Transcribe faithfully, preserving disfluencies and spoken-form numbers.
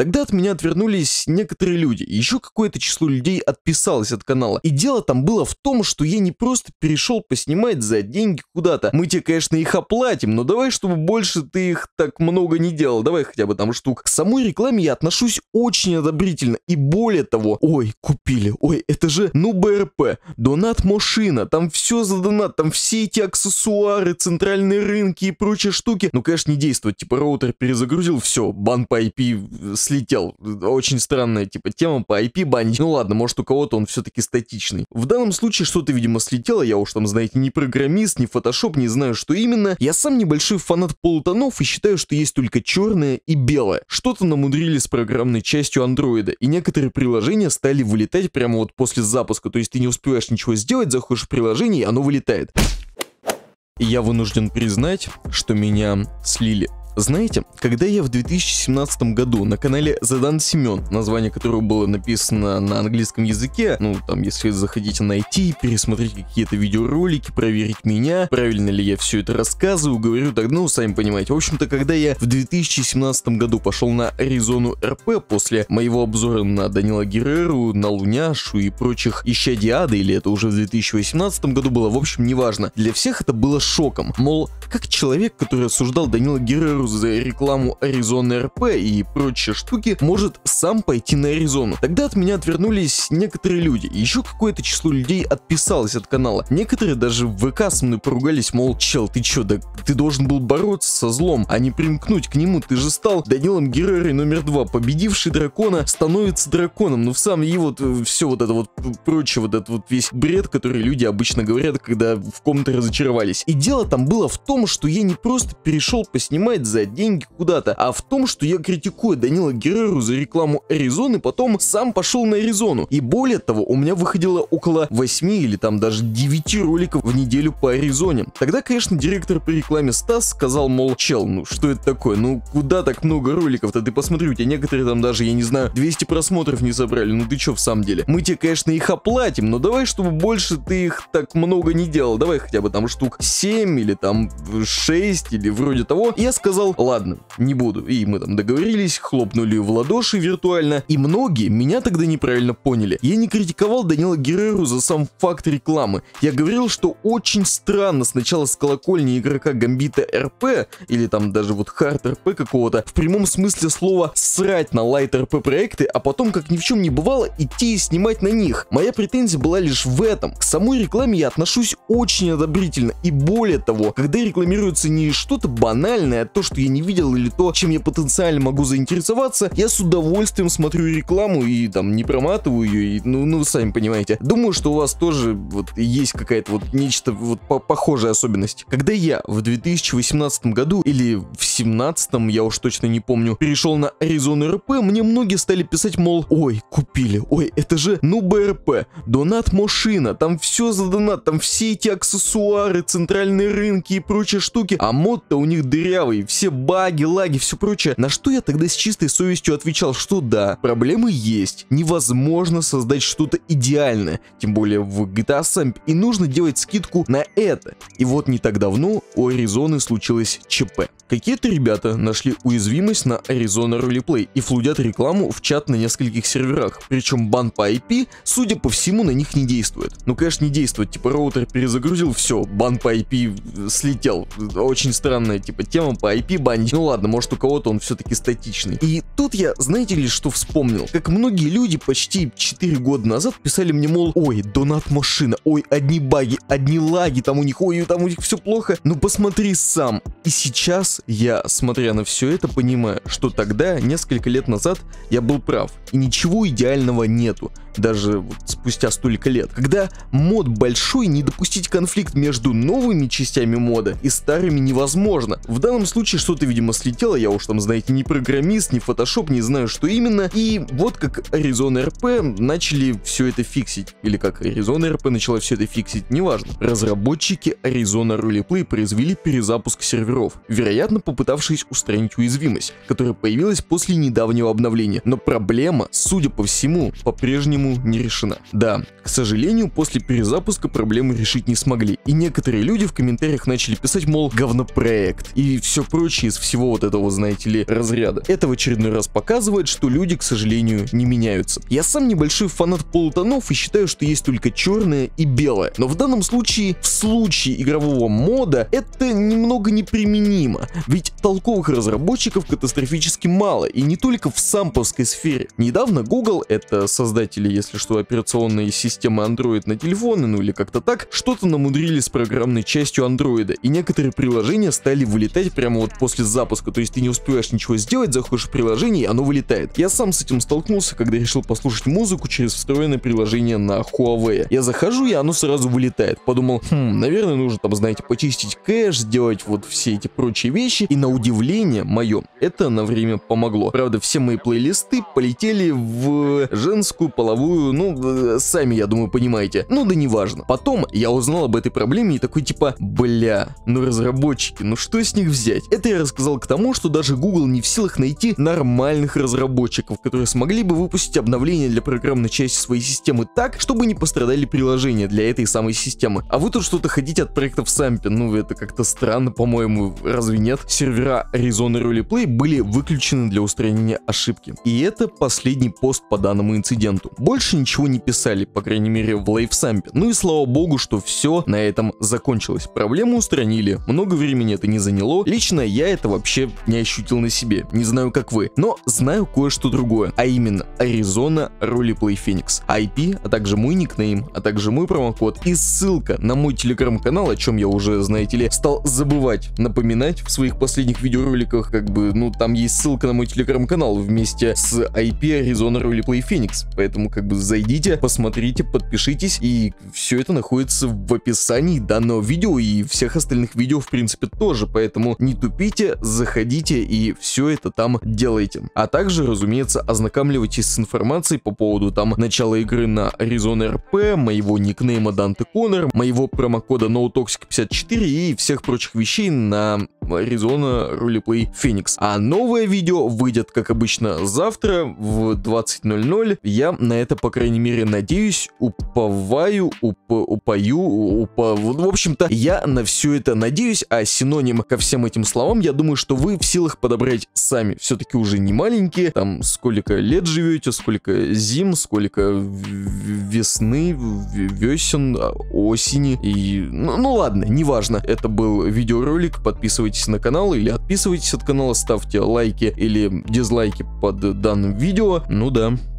Тогда от меня отвернулись некоторые люди, еще какое-то число людей отписалось от канала. И дело там было в том, что я не просто перешел поснимать за деньги куда-то. Мы тебе, конечно, их оплатим, но давай, чтобы больше ты их так много не делал. Давай хотя бы там штук. К самой рекламе я отношусь очень одобрительно. И более того, ой, купили, ой, это же, ну, БРП, донат-машина, там все за донат, там все эти аксессуары, центральные рынки и прочие штуки. Ну, конечно, не действует, типа роутер перезагрузил, все, бан по ай пи слетел. Очень странная, типа, тема по ай пи банить. Ну ладно, может у кого-то он все-таки статичный. В данном случае что-то, видимо, слетело, я уж там, знаете, не программист, не фотошоп, не знаю, что именно. Я сам небольшой фанат полутонов и считаю, что есть только черное и белое. Что-то намудрили с программной частью андроида, и некоторые приложения стали вылетать прямо вот после запуска, то есть ты не успеваешь ничего сделать, заходишь в приложение, и оно вылетает. И я вынужден признать, что меня слили. Знаете, когда я в две тысячи семнадцатом году на канале Задан Семен, название которого было написано на английском языке, ну там если заходите найти, пересмотреть какие-то видеоролики, проверить меня, правильно ли я все это рассказываю, говорю, так, ну сами понимаете. В общем-то, когда я в две тысячи семнадцатом году пошел на Аризону эр пи после моего обзора на Данила Герреру, на Луняшу и прочих исчадий ада, или это уже в две тысячи восемнадцатом году было, в общем, неважно. Для всех это было шоком. Мол, как человек, который осуждал Данила Герреру за рекламу Аризоны эр пи и прочие штуки, может сам пойти на Аризону. Тогда от меня отвернулись некоторые люди, еще какое-то число людей отписалось от канала. Некоторые даже в ВК со мной поругались, мол, чел, ты чё, да ты должен был бороться со злом, а не примкнуть к нему, ты же стал Данилом Геррерой номер два, победивший дракона становится драконом. Ну в самом и вот все вот это вот прочее, вот этот вот весь бред, который люди обычно говорят, когда в ком-то разочаровались. И дело там было в том, что я не просто перешел поснимать за деньги куда-то, а в том, что я критикую Данила Герреру за рекламу Аризоны, потом сам пошел на Аризону. И более того, у меня выходило около восьми или там даже девяти роликов в неделю по Аризоне. Тогда, конечно, директор по рекламе Стас сказал, мол, чел, ну что это такое, ну куда так много роликов-то, ты посмотри, у тебя некоторые там даже, я не знаю, двести просмотров не собрали, ну ты чё в самом деле? Мы тебе, конечно, их оплатим, но давай, чтобы больше ты их так много не делал, давай хотя бы там штук семь или там шесть или вроде того. И я сказал, ладно, не буду. И мы там договорились, хлопнули в ладоши виртуально. И многие меня тогда неправильно поняли. Я не критиковал Данила Герреру за сам факт рекламы. Я говорил, что очень странно сначала с колокольни игрока Гамбита эр пи, или там даже вот хард эр пи какого-то, в прямом смысле слова срать на лайт эр пи проекты, а потом, как ни в чем не бывало, идти и снимать на них. Моя претензия была лишь в этом. К самой рекламе я отношусь очень одобрительно. И более того, когда рекламируется не что-то банальное, а то, что я не видел, или то, чем я потенциально могу заинтересоваться, я с удовольствием смотрю рекламу и там не проматываю ее, и, ну, ну вы сами понимаете. Думаю, что у вас тоже вот есть какая-то вот нечто вот по похожая особенность. Когда я в две тысячи восемнадцатом году или в семнадцатом, я уж точно не помню, перешел на Аризону эр пи, мне многие стали писать, мол, ой, купили, ой, это же, ну, БРП, донат-машина, там все за донат, там все эти аксессуары, центральные рынки и прочие штуки, а мод-то у них дырявый, все баги, лаги, все прочее. На что я тогда с чистой совестью отвечал, что да, проблемы есть, невозможно создать что-то идеальное, тем более в джи ти эй сам, и нужно делать скидку на это. И вот не так давно у Аризоны случилось ЧП. Какие-то ребята нашли уязвимость на Arizona Roleplay и флудят рекламу в чат на нескольких серверах, причем бан по ай пи, судя по всему, на них не действует. Ну, конечно, не действует, типа роутер перезагрузил, все, бан по ай пи слетел. Очень странная, типа, тема по ай пи банить. Ну ладно, может у кого-то он все-таки статичный. И тут я, знаете ли, что вспомнил? Как многие люди почти четыре года назад писали мне, мол, ой, донат-машина, ой, одни баги, одни лаги, там у них, ой, там у них все плохо. Ну посмотри сам. И сейчас я, смотря на все это, понимаю, что тогда, несколько лет назад, я был прав. И ничего идеального нету. Даже вот спустя столько лет. Когда мод большой, не допустить конфликт между новыми частями мода и старыми невозможно. В данном случае что-то, видимо, слетело, я уж там, знаете, не программист, не фотошоп, не знаю, что именно. И вот как Arizona эр пи начали все это фиксить. Или как Arizona эр пи начала все это фиксить, неважно. Разработчики Arizona Roleplay произвели перезапуск серверов, вероятно, попытавшись устранить уязвимость, которая появилась после недавнего обновления. Но проблема, судя по всему, по-прежнему по-прежнему не решена. Да, к сожалению, после перезапуска проблему решить не смогли, и некоторые люди в комментариях начали писать, мол, говнопроект и все прочее из всего вот этого, знаете ли, разряда. Это в очередной раз показывает, что люди, к сожалению, не меняются. Я сам небольшой фанат полутонов и считаю, что есть только черное и белое, но в данном случае, в случае игрового мода, это немного неприменимо, ведь толковых разработчиков катастрофически мало, и не только в самповской сфере. Недавно Google, это создатели, если что, операционной системы Android на телефоны, ну или как-то так, что-то намудрили с программной частью Android, и некоторые приложения стали вылетать прямо вот после запуска, то есть ты не успеваешь ничего сделать, заходишь в приложение, и оно вылетает. Я сам с этим столкнулся, когда решил послушать музыку через встроенное приложение на Huawei. Я захожу, и оно сразу вылетает. Подумал, хм, наверное, нужно там, знаете, почистить кэш, сделать вот все эти прочие вещи, и на удивление мое, это на время помогло. Правда, все мои плейлисты полетели в женскую половую, ну, сами, я думаю, понимаете. Ну да неважно. Потом я узнал об этой проблеме и такой типа, бля, ну разработчики, ну что с них взять? Это я рассказал к тому, что даже Google не в силах найти нормальных разработчиков, которые смогли бы выпустить обновление для программной части своей системы так, чтобы не пострадали приложения для этой самой системы. А вы тут что-то хотите от проектов Сампи, ну это как-то странно, по-моему, разве нет? Сервера Arizona Roleplay были выключены для устранения ошибки. И это последний пост по данному инциденту. Больше ничего не писали, по крайней мере в Live Samp. Ну и слава богу, что все на этом закончилось. Проблему устранили, много времени это не заняло. Лично я это вообще не ощутил на себе, не знаю как вы, но знаю кое-что другое, а именно Arizona Roleplay Phoenix, ай пи, а также мой никнейм, а также мой промокод и ссылка на мой телеграм-канал, о чем я уже, знаете ли, стал забывать напоминать в своих последних видеороликах, как бы, ну там есть ссылка на мой телеграм-канал вместе с ай пи Arizona Roleplay Phoenix, поэтому как бы зайдите, посмотрите, подпишитесь, и все это находится в описании данного видео и всех остальных видео в принципе тоже, поэтому не тупите, заходите и все это там делайте. А также, разумеется, ознакомливайтесь с информацией по поводу там начала игры на Arizona эр пи, моего никнейма Dante Connor, моего промокода NoToxic пятьдесят четыре и всех прочих вещей на Arizona Roleplay Phoenix. А новое видео выйдет, как обычно, завтра в двадцать ноль ноль. Я на это, по крайней мере, надеюсь, уповаю, уп упою, упа... в общем-то, я на все это надеюсь, а синоним ко всем этим словам, я думаю, что вы в силах подобрать сами. Все-таки уже не маленькие, там сколько лет живете, сколько зим, сколько весны, весен, осени и... Ну, ну ладно, неважно. Это был видеоролик, подписывайтесь на канал или отписывайтесь от канала, ставьте лайки или дизлайки под данным видео. Ну да.